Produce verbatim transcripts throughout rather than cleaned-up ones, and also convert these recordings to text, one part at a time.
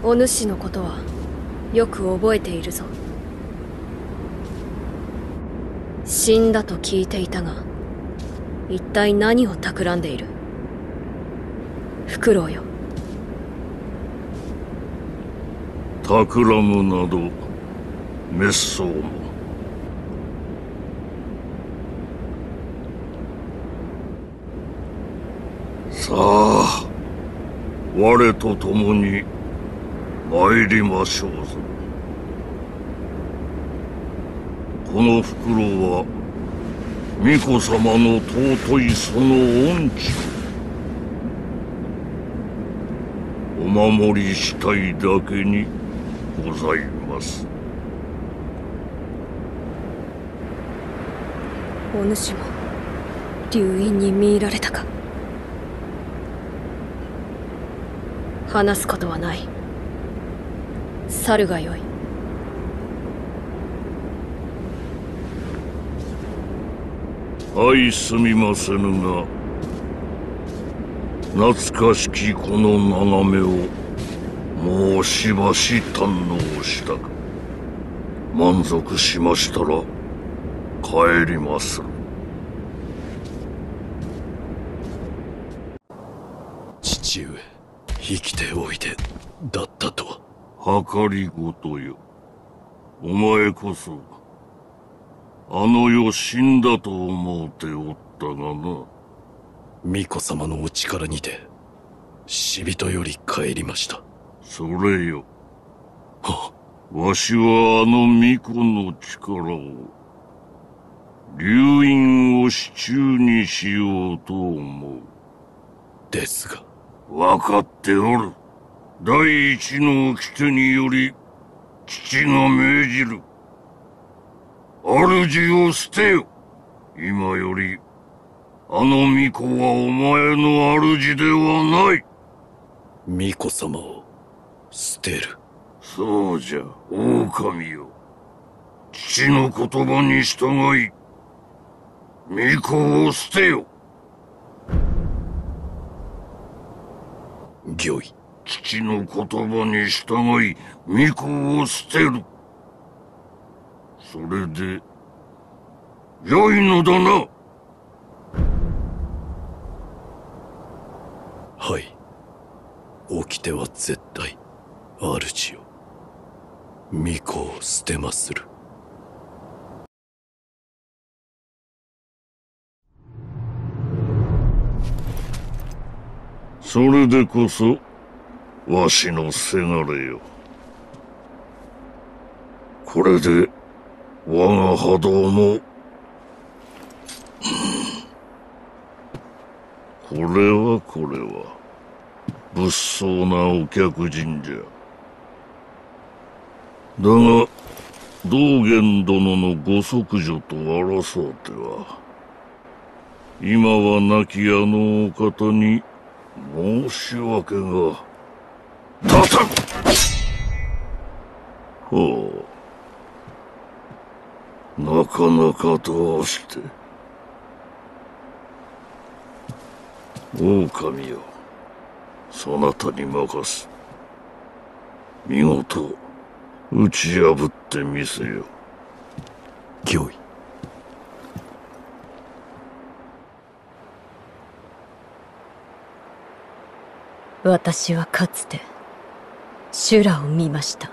お主のことはよく覚えているぞ。死んだと聞いていたが、一体何を企んでいる？フクロウよ。 企むなど滅相も。さあ、我と共に参りましょうぞ。このフクロウは巫女様の尊いその恩知をお守りしたいだけにございます。 お主も流因に見入られたか。話すことはない。去るがよい。 はい、すみませぬが、懐かしきこの眺めをもうしばし堪能したか。満足しましたら帰ります。 父上、生きておいでだったとは。計りごとよ。お前こそあの世死んだと思うておったがな。 巫女様のお力にて死人より帰りました。 それよ。 はわしはあの巫女の力を流因を手中にしようと思う。 ですが。 分かっておる。第一の掟により父が命じる。主を捨てよ。今よりあの巫女はお前の主ではない。 巫女様を捨てる。 そうじゃ、狼よ。父の言葉に従い巫女を捨てよ。 御意。 父の言葉に従い巫女を捨てる。それで良いのだな。 はい。掟は絶対主よ。巫女を捨てまする。 それでこそわしのせがれよ。これで我が波動もこれはこれは物騒なお客人じゃ。だが道元殿のご息女と争うては今は亡きあのお方に申し訳が立たん。ほう、なかなかどうして。狼よ、そなたに任す。見事打ち破ってみせよ。 御意。 私はかつて修羅を見ました。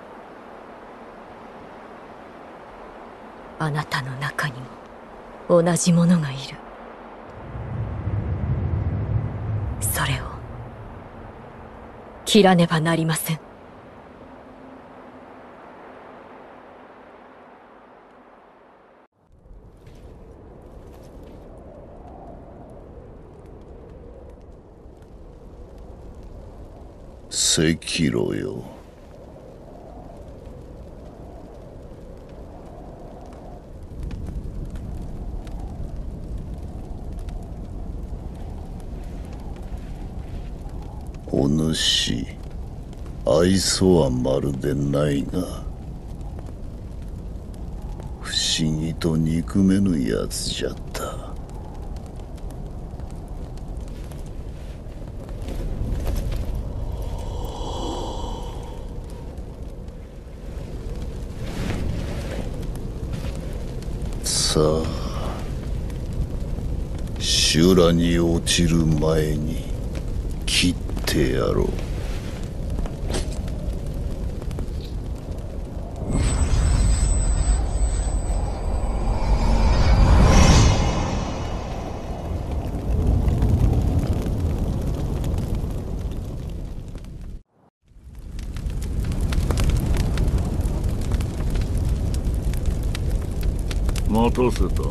あなたの中にも同じ者がいる。それを切らねばなりません。 赤炉よ。お主、愛想はまるでないが、不思議と憎めぬやつじゃった。 さあ、修羅に落ちる前に切ってやろう。 待たせたの。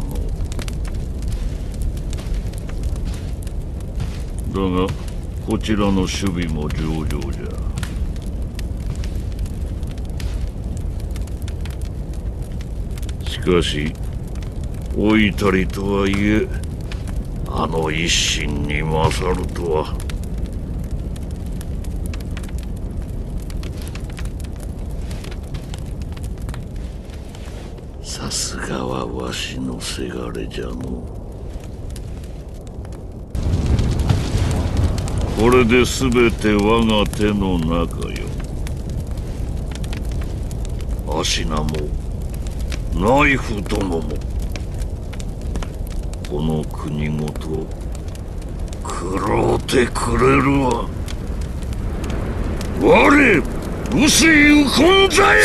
だがこちらの守備も上々じゃ。しかし老いたりとはいえ、あの一心に勝るとは。さすがはわしのせがれじゃの。これで全て我が手の中よ。アシナもナイフ殿もこの国ごと食ろうてくれるわ。我臼井右近左衛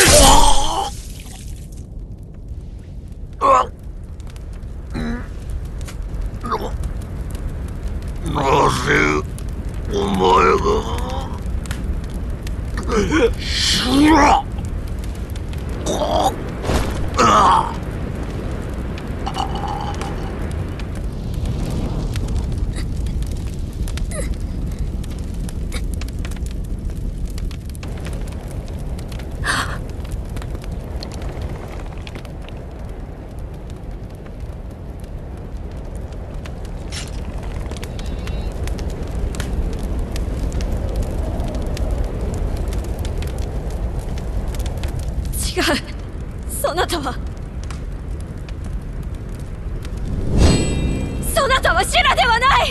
なぜお前が修羅違う、そなたはそなたは修羅ではない。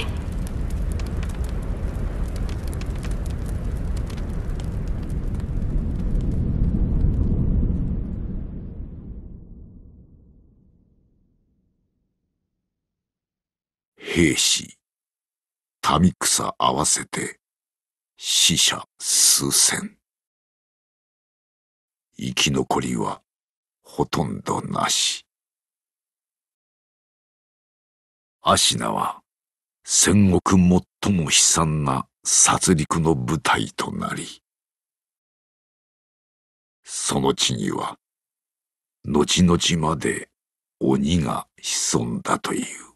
兵士、民草合わせて死者数千。生き残りはほとんどなし。アシナは戦国最も悲惨な殺戮の舞台となり、その地には後々まで鬼が潜んだという。